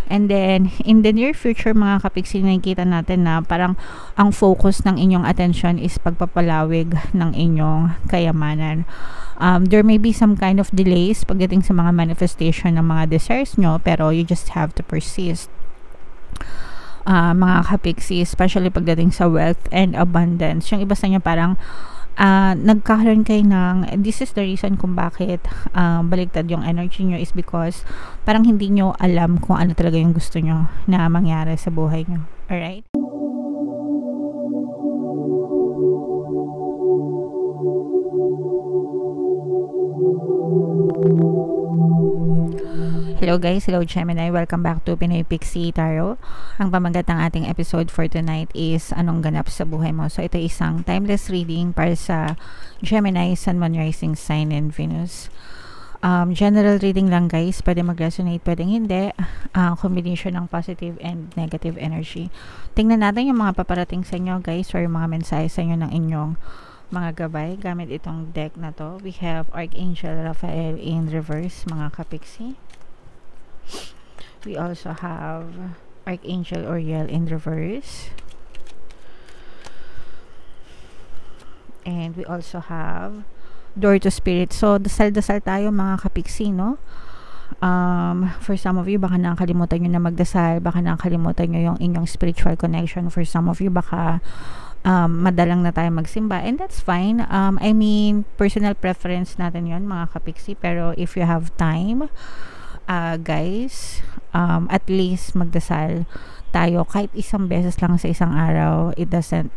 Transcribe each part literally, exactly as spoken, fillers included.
And then, in the near future, mga kapiksi, nakikita natin na parang ang focus ng inyong attention is pagpapalawig ng inyong kayamanan. Um, there may be some kind of delays pagdating sa mga manifestation ng mga desires nyo, pero you just have to persist. Uh, mga kapiksi, especially pagdating sa wealth and abundance. Yung iba sa inyo parang Uh, nagkakaroon kayo ng, this is the reason kung bakit uh, baligtad yung energy nyo, is because parang hindi nyo alam kung ano talaga yung gusto nyo na mangyari sa buhay nyo. Alright? Hello guys, hello Gemini, welcome back to Pinoy Pixie Tarot. Ang pamagat ng ating episode for tonight is anong ganap sa buhay mo. So ito isang timeless reading para sa Gemini, Sun, Moon, Rising Sign, and Venus. Um, general reading lang guys, pwede mag-resonate, pwedeng hindi. Uh, combination ng positive and negative energy. Tingnan natin yung mga paparating sa inyo guys, or yung mga mensahe sa inyo ng inyong mga gabay gamit itong deck na to. We have Archangel Raphael in reverse, mga kapiksi. We also have Archangel Uriel in reverse. And we also have Door to Spirit. So, dasal-dasal tayo mga kapiksi, no? Um, for some of you, baka nakakalimutan nyo na magdasal. Baka nakakalimutan nyo yung inyong spiritual connection. For some of you, baka um, madalang na tayo magsimba. And that's fine. Um, I mean, personal preference natin yon mga kapiksi. Pero if you have time, Uh, guys, um, at least magdasal tayo kahit isang beses lang sa isang araw. It doesn't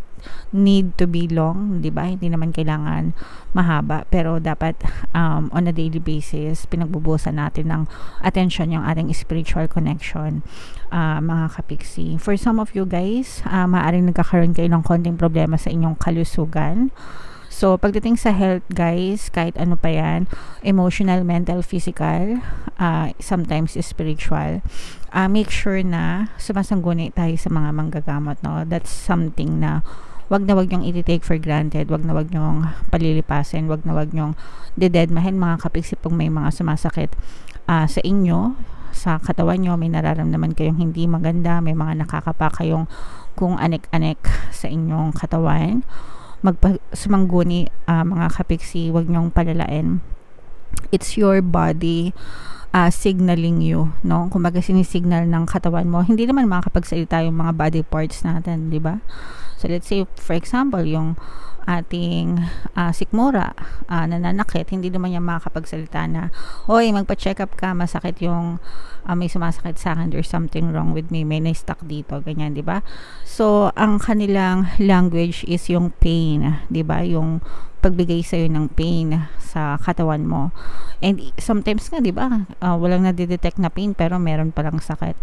need to be long, di ba? Hindi naman kailangan mahaba, pero dapat um, on a daily basis pinagbubusan natin ng attention yung ating spiritual connection, uh, mga kapiksi. For some of you guys, uh, maaaring nagkakaroon kayo ng konting problema sa inyong kalusugan. So, pagdating sa health, guys, kahit ano pa yan, emotional, mental, physical, uh, sometimes spiritual, uh, make sure na sumasangguni tayo sa mga manggagamot, no? That's something na wag na wag nyong i-take for granted, wag na wag nyong palilipasin, wag na wag nyong didedmahin, mga kapiksi, pag may mga sumasakit uh, sa inyo, sa katawan nyo, may nararamdaman kayong hindi maganda, may mga nakakapa kayong kung anek-anek sa inyong katawan, magsumangguni, uh, mga kapiksi, wag nyong palalain. It's your body uh, signaling you, no? Kumbaga sinisignal ng katawan mo. Hindi naman makakapagsalita yung mga body parts natin, di ba? So let's say for example, yung ating uh, sikmura, uh, nananakit, hindi naman niya makakapagsalita na, hoy, magpa-check up ka, masakit yung uh, may sumasakit sa akin, there's something wrong with me, may na-stuck dito, ganyan, di ba? So ang kanilang language is yung pain, di ba? Yung pagbigay sa'yo ng pain sa katawan mo. And sometimes nga, di ba, uh, walang nadidetect na pain pero meron palang sakit.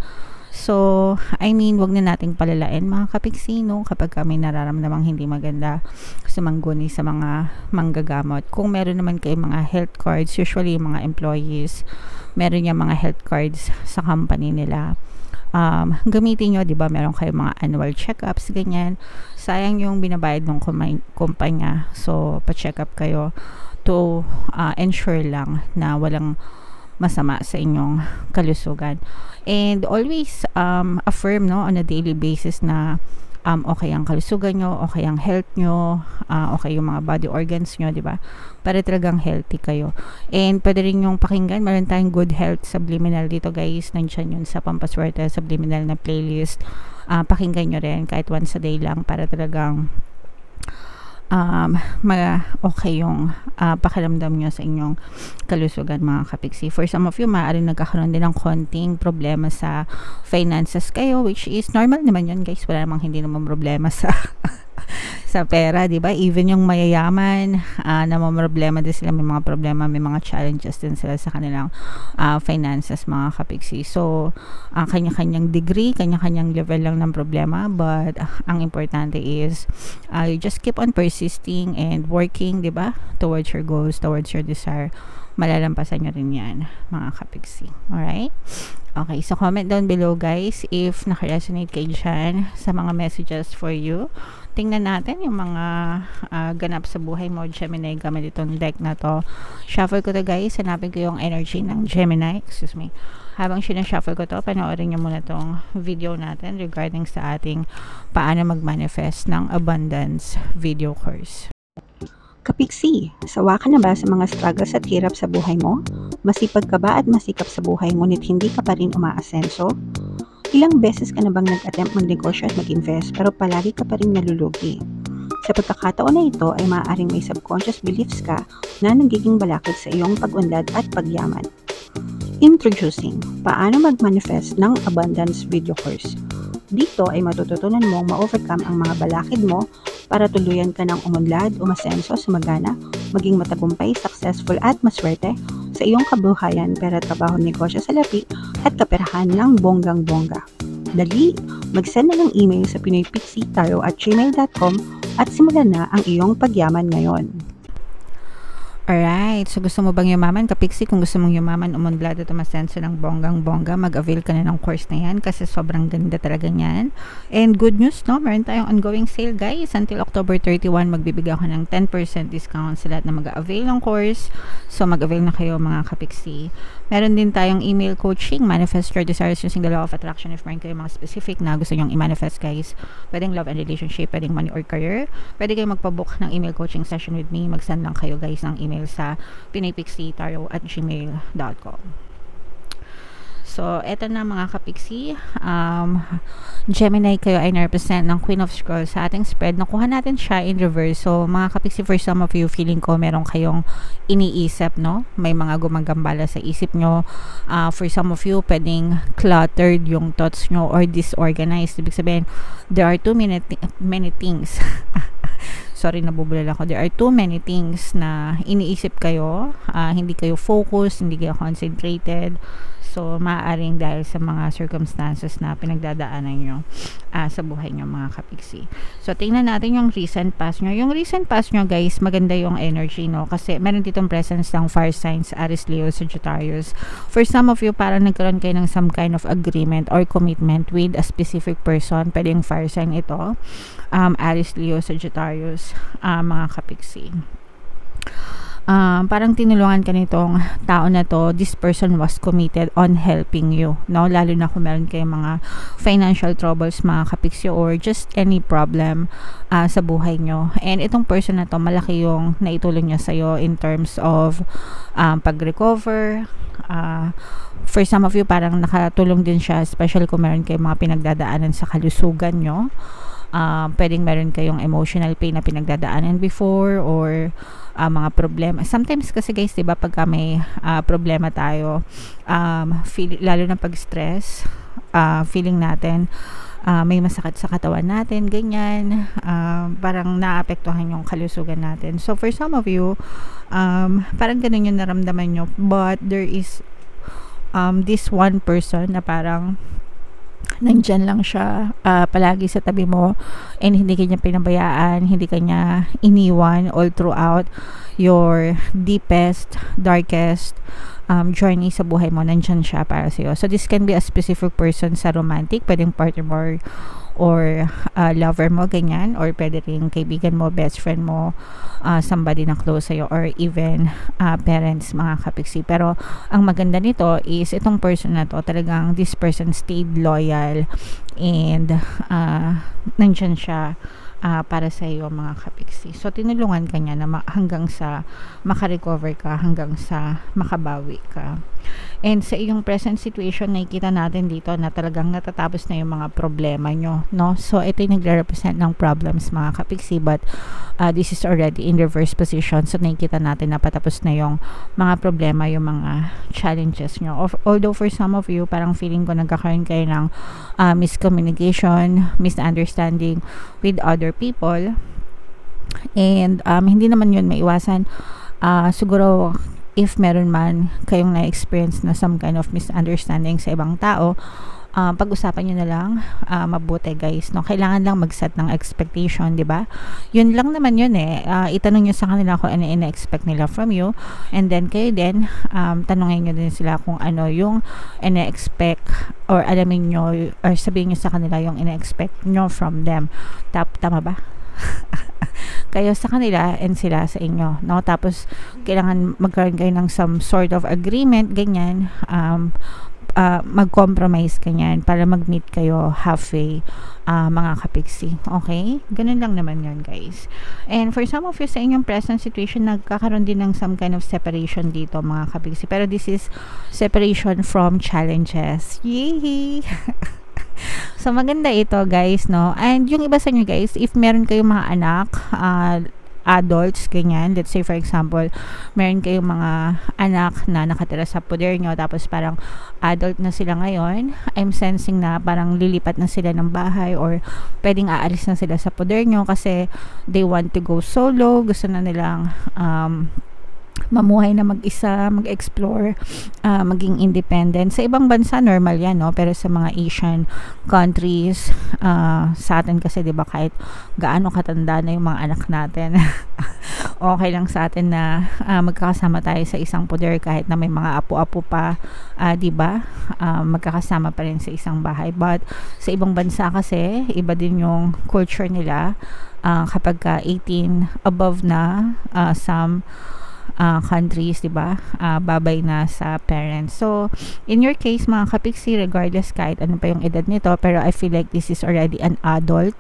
So, I mean, wag na nating palalain, mga kapiksi, no? Kapag kami nararamdamang hindi maganda, sumangguni sa mga manggagamot. Kung meron naman kayo mga health cards, usually yung mga employees, meron yung mga health cards sa company nila. Um, gamitin nyo, di ba, meron kayo mga annual checkups, ganyan. Sayang yung binabayad ng kumpanya. So, pa-check up kayo to uh, ensure lang na walang masama sa inyong kalusugan. And always um, affirm, no, on a daily basis na um, okay ang kalusugan nyo, okay ang health nyo, uh, okay yung mga body organs nyo, di ba? Para talagang healthy kayo. And pwede rin yung pakinggan, meron tayong Good Health Subliminal dito guys, nandiyan yun sa Pampaswerte Subliminal na playlist. Uh, pakinggan nyo rin kahit once a day lang para talagang um, ma okay yung uh, pakiramdam nyo sa inyong kalusugan, mga kapiksi. For some of you, maaaring nagkakaroon din ng konting problema sa finances kayo, which is normal naman yun guys. Wala namang hindi naman problema sa sa pera, di ba? Even yung mayayaman, uh, na mga problema din sila, may mga problema, may mga challenges din sila sa kanilang uh, finances, mga kapiksi. So, uh, kanya-kanyang degree, kanya-kanyang level lang ng problema, but uh, ang importante is uh, you just keep on persisting and working, di ba? Towards your goals, towards your desire. Malalampasan nyo rin yan, mga kapiksi. Alright? Okay, so comment down below guys if naka-resonate kayo dyan sa mga messages for you. Tingnan natin yung mga uh, ganap sa buhay mo, Gemini, gamit itong deck na to. Shuffle ko to guys, hanapin ko yung energy ng Gemini, excuse me. Habang sinashuffle ko to, panoorin nyo muna tong video natin regarding sa ating paano mag-manifest ng abundance video course. Kapiksi, sawa ka na ba sa mga struggles at hirap sa buhay mo? Masipag ka ba at masikap sa buhay ngunit hindi ka pa rin umaasenso? Ilang beses ka na bang nag-attempt magnegosyo at mag-invest pero palagi ka pa rin nalulugi? Sa pagkakataon na ito ay maaaring may subconscious beliefs ka na nagiging balakid sa iyong pag-unlad at pagyaman. Introducing, paano mag-manifest ng abundance video course. Dito ay matututunan mong ma-overcome ang mga balakid mo para tuluyan ka ng umunlad, umasenso, sumagana, maging matagumpay, successful at maswerte sa iyong kabuhayan, pera, trabaho, negosyo sa lapi at kaperahan ng bonggang-bongga. Dali, mag-send na ng email sa pinoypixitaro at gmail dot com at simulan na ang iyong pagyaman ngayon. Alright, so gusto mo bang yumaman, Kapiksi? Kung gusto mong yumaman, umunlad at umasenso ng bonggang-bongga, mag-avail ka na ng course na yan kasi sobrang ganda talaga niyan. And good news, no? Meron tayong ongoing sale, guys. Until October thirty-first, magbibigay ako ng ten percent discount sa lahat na mag-avail ng course. So, mag-avail na kayo, mga Kapiksi. Meron din tayong email coaching, manifest your desires using the law of attraction. If meron kayo mga specific na gusto nyong i-manifest, guys, pwedeng love and relationship, pwedeng money or career, pwede kayo magpabook ng email coaching session with me. Mag-send lang kayo, guys, ng email sa pinoypixitaro at gmail dot com. So, eto na mga Kapiksi. Um, Gemini, kayo ay na-represent ng Queen of Scrolls sa ating spread. Nakuha natin siya in reverse. So, mga Kapiksi, for some of you, feeling ko meron kayong iniisip, no? May mga gumagambala sa isip nyo. Uh, for some of you, pwedeng cluttered yung thoughts nyo or disorganized. Ibig sabihin, there are too many, many things. Sorry, nabubulala ako. There are too many things na iniisip kayo. Uh, hindi kayo focused, hindi kayo concentrated. So, maaaring dahil sa mga circumstances na pinagdadaanan nyo uh, sa buhay nyo, mga Kapiksi. So, tingnan natin yung recent past nyo. Yung recent past nyo, guys, maganda yung energy, no? Kasi meron ditong presence ng fire signs, Aries, Leo, Sagittarius. For some of you, parang nagkaroon kayo ng some kind of agreement or commitment with a specific person. Pwede yung fire sign ito. Um, Aries, Leo, Sagittarius, uh, mga Kapiksi. Um, parang tinulungan ka nitong tao na to, this person was committed on helping you, no? Lalo na kung meron kayong mga financial troubles, mga Kapiksi, or just any problem uh, sa buhay nyo. And itong person na to, malaki yung naitulong niya sa'yo in terms of um, pag-recover. Uh, for some of you, parang nakatulong din siya, especially kung meron kayong mga pinagdadaanan sa kalusugan nyo. Uh, pwedeng meron kayong emotional pain na pinagdadaanan before, or uh, mga problema. Sometimes kasi, guys, diba, pagka may uh, problema tayo, um, feel, lalo na pag-stress, uh, feeling natin uh, may masakit sa katawan natin, ganyan, uh, parang naapektuhan yung kalusugan natin. So, for some of you, um, parang ganun yung naramdaman nyo, but there is um, this one person na parang nandyan lang siya uh, palagi sa tabi mo, and hindi kanya pinabayaan, hindi kanya iniwan all throughout your deepest, darkest um, journey sa buhay mo. Nandyan siya para sa'yo. So, this can be a specific person sa romantic, pwedeng partner mo or uh, lover mo, ganyan, or pwede rin kaibigan mo, best friend mo, uh, somebody na close sa'yo, or even uh, parents, mga Kapiksi. Pero ang maganda nito is itong person na to, talagang this person stayed loyal and uh, nandyan siya uh, para sa iyo, mga Kapiksi. So, tinulungan ka niya na hanggang sa makarecover ka, hanggang sa makabawi ka. And sa iyong present situation, nakikita natin dito na talagang natatapos na yung mga problema nyo, no? So, ito yung nagre-represent ng problems, mga Kapiksi, but uh, this is already in reverse position. So, nakikita natin na patapos na yung mga problema, yung mga challenges nyo. Of, although for some of you, parang feeling ko nagkakaroon kayo ng uh, miscommunication, misunderstanding with other people. And um, hindi naman yun maiwasan. Uh, siguro, if meron man kayong na-experience na some kind of misunderstanding sa ibang tao, uh, pag-usapan nyo na lang uh, mabuti guys, no? Kailangan lang mag-set ng expectation, di ba? Yun lang naman yun eh. Uh, itanong nyo sa kanila kung ano ina-expect nila from you, and then kayo din, um, tanongin nyo din sila kung ano yung ina-expect, or alamin nyo, or sabihin nyo sa kanila yung ina-expect nyo from them. Tap, tama ba? Kayo sa kanila and sila sa inyo, no? Tapos kailangan magkaroon kayo ng some sort of agreement, ganyan, um, uh, mag-compromise ganyan para mag-meet kayo halfway, uh, mga kapiksi. Okay? Ganun lang naman yun, guys. And for some of you sa inyong present situation, nagkakaroon din ng some kind of separation dito, mga kapiksi. Pero this is separation from challenges. Yay! So, maganda ito, guys, no? And yung iba sa inyo, guys, if meron kayong mga anak, uh, adults, ganyan, let's say, for example, meron kayong mga anak na nakatira sa poder nyo, tapos parang adult na sila ngayon, I'm sensing na parang lilipat na sila ng bahay, or pwedeng aalis na sila sa poder nyo kasi they want to go solo, gusto na nilang, um, mamuhay na mag-isa, mag-explore, uh, maging independent. Sa ibang bansa, normal yan, no? Pero sa mga Asian countries, uh, sa atin kasi, di ba, kahit gaano katanda na yung mga anak natin, okay lang sa atin na uh, magkakasama tayo sa isang poder kahit na may mga apo-apo pa, uh, di ba? Uh, magkakasama pa rin sa isang bahay. But sa ibang bansa kasi, iba din yung culture nila. Uh, kapag ka eighteen above na, uh, some Uh, countries, diba, uh, babay na sa parents. So, in your case, mga kapiksi, regardless kahit ano pa yung edad nito, pero I feel like this is already an adult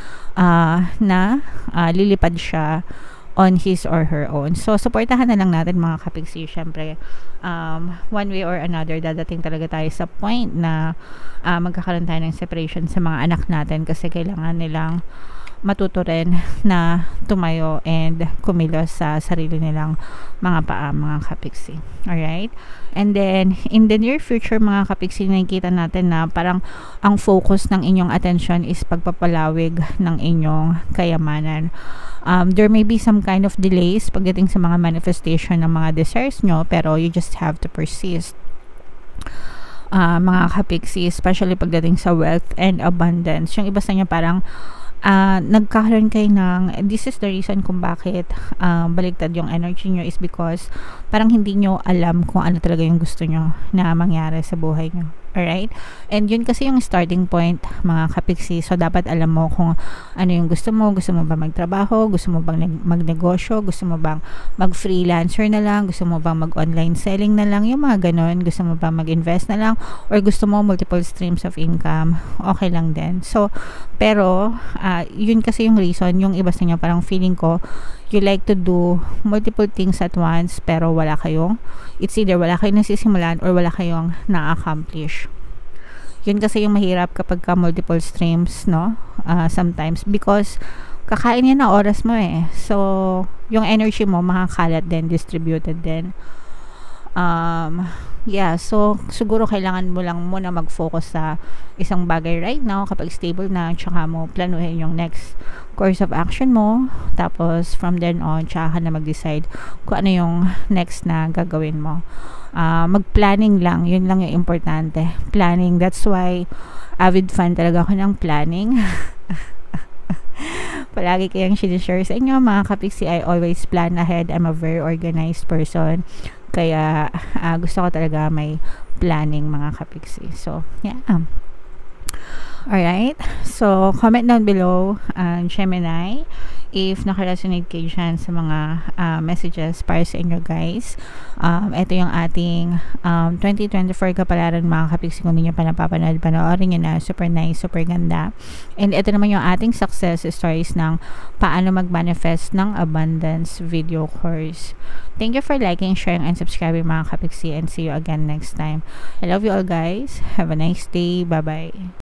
uh, na uh, lilipad siya on his or her own. So, supportahan na lang natin, mga kapiksi. Syempre, um, one way or another, dadating talaga tayo sa point na uh, magkakaroon tayo ng separation sa mga anak natin kasi kailangan nilang matuto rin na tumayo and kumilos sa sarili nilang mga paa, mga kapiksi. Alright? And then, in the near future, mga kapiksi, nakikita natin na parang ang focus ng inyong attention is pagpapalawig ng inyong kayamanan. Um, there may be some kind of delays pagdating sa mga manifestation ng mga desires nyo, pero you just have to persist. Uh, mga kapiksi, especially pagdating sa wealth and abundance. Yung iba sa inyo parang Uh, nagkakaroon kayo ng, this is the reason kung bakit uh, baligtad yung energy nyo is because parang hindi nyo alam kung ano talaga yung gusto nyo na mangyari sa buhay nyo. Alright? And yun kasi yung starting point, mga kapiksi. So, dapat alam mo kung ano yung gusto mo. Gusto mo ba magtrabaho? Gusto mo bang magnegosyo? Gusto mo bang mag-freelancer na lang? Gusto mo bang mag-online selling na lang? Yung mga ganon. Gusto mo bang mag-invest na lang? Or gusto mo multiple streams of income? Okay lang din. So, pero, uh, yun kasi yung reason. Yung iba sa inyo, parang feeling ko, you like to do multiple things at once, pero wala kayong, it's either wala kayong nasisimulan or wala kayong na-accomplish. Yun kasi yung mahirap kapag ka multiple streams, no? Uh, sometimes, because kakain yan na oras mo eh. So, yung energy mo, makakalat din, distributed din. Um, yeah, so, siguro kailangan mo lang muna mag-focus sa isang bagay right now, kapag stable na, tsaka mo planuhin yung next course of action mo, tapos from then on, tsaka ka na mag-decide kung ano yung next na gagawin mo. Uh, mag-planning lang, yun lang yung importante. Planning, that's why avid fan talaga ako ng planning. Palagi kayang sinishare sa inyo, mga kapiksi. I always plan ahead. I'm a very organized person. Kaya uh, gusto ko talaga may planning, mga kapiksi. So, yeah. Alright. So, comment down below, uh, Gemini, if naka-resonate kayo dyan sa mga uh, messages para sa inyo, guys. Um, ito yung ating um, twenty twenty-four kapalaran, mga kapiksi. Kung hindi nyo pa napapanood, panoorin nyo na. Super nice, super ganda. And ito naman yung ating success stories ng paano mag-manifest ng abundance video course. Thank you for liking, sharing, and subscribing, mga kapiksi. And see you again next time. I love you all, guys. Have a nice day. Bye-bye.